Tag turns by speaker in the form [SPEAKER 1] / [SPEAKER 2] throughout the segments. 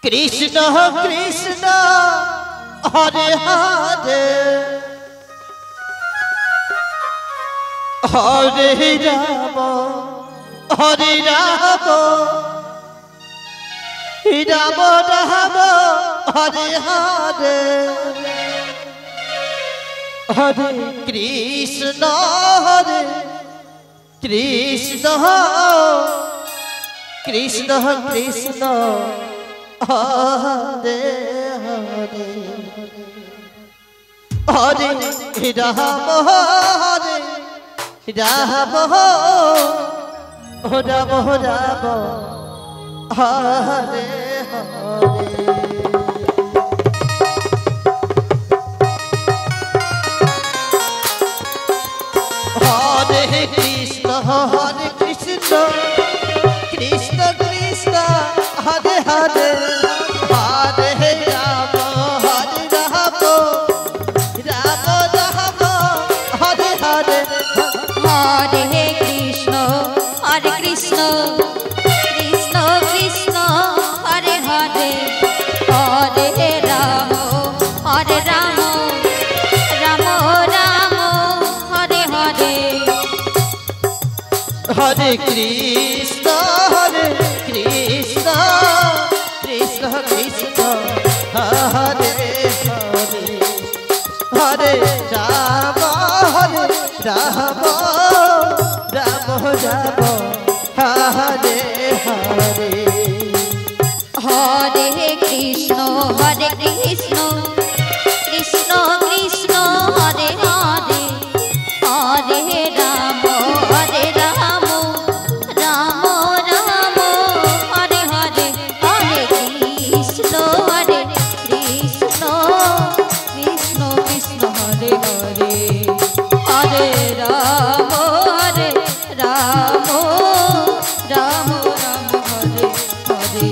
[SPEAKER 1] Krishna Krishna Hare Hare Hare Ram Hare Ram Ram Ram Hare Hare Hare Krishna Krishna Krishna Krishna Hare Hare Hare Ram Ram Ram Ram Hare Hare Hare Krishna Krishna Krishna Hare Hare Hare Ram Ram Ram Hare Hare
[SPEAKER 2] Hare Krishna Krishna Krishna Hare Hare Hare Ram Ram Ram Hare Hare
[SPEAKER 1] Hare Krishna Krishna Krishna Krishna Hare Hare Hare Ram Ram Ram Ram Hare Hare
[SPEAKER 2] Hare Krishna Krishna Krishna Hare Hare Hare Ram Ram Ram Hare Hare Hare Krishna Krishna Krishna Hare Hare Hare Ram Ram Ram Hare Hare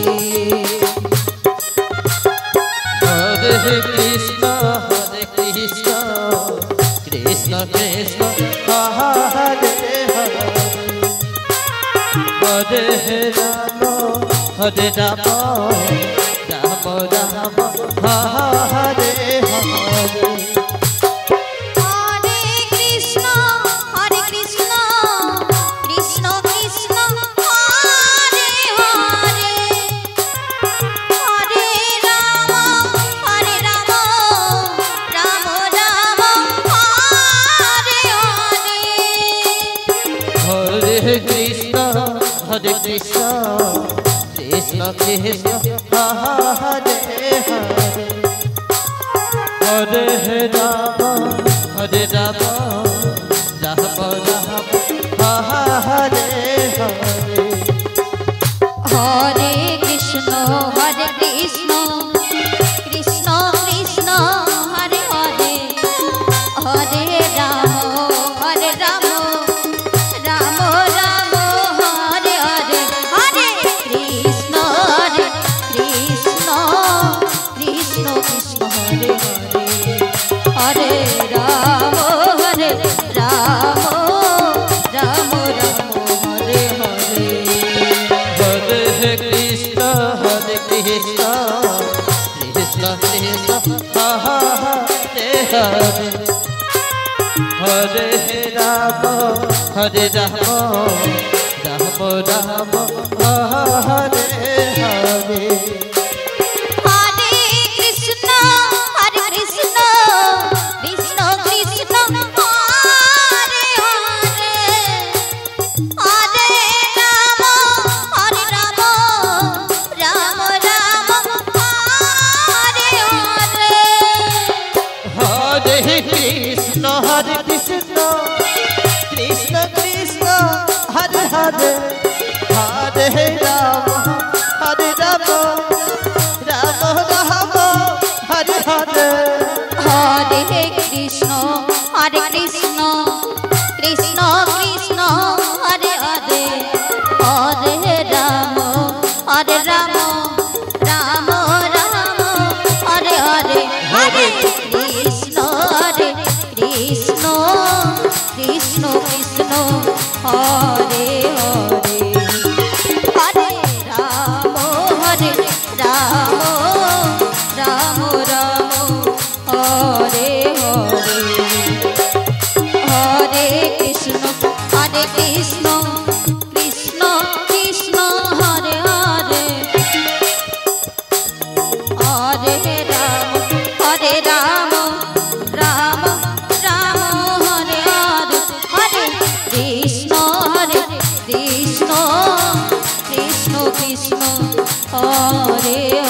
[SPEAKER 1] Hare Krishna Krishna Krishna Hare Hare Hare Ram Ram Ram Hare Hare
[SPEAKER 2] Hare Krishna Krishna Krishna Hare Hare Hare Ram Ram Ram Hare Hare
[SPEAKER 1] Hare Krishna Krishna Krishna Hare Hare Hare Ram Ram Ram Hare Hare
[SPEAKER 2] Hare Krishna Krishna Krishna Hare Hare Hare Ram Ram Ram Hare Hare Hare Krishna Krishna Krishna Hare Hare Hare Ram Ram Ram Hare Hare
[SPEAKER 1] Hare Krishna Krishna Krishna Hare Hare Hare Ram Ram Ram Hare Hare
[SPEAKER 2] Hare Krishna Krishna Krishna Hare Hare Hare Ram Ram Ram Hare Hare
[SPEAKER 1] Hare Krishna Krishna Krishna Hare Hare Hare Ram Ram Ram Hare Hare
[SPEAKER 2] Hare Krishna Krishna Krishna Hare Hare Hare Ram Ram Ram Hare Hare Hare Krishna Krishna Krishna Hare Hare Hare Krishna Hare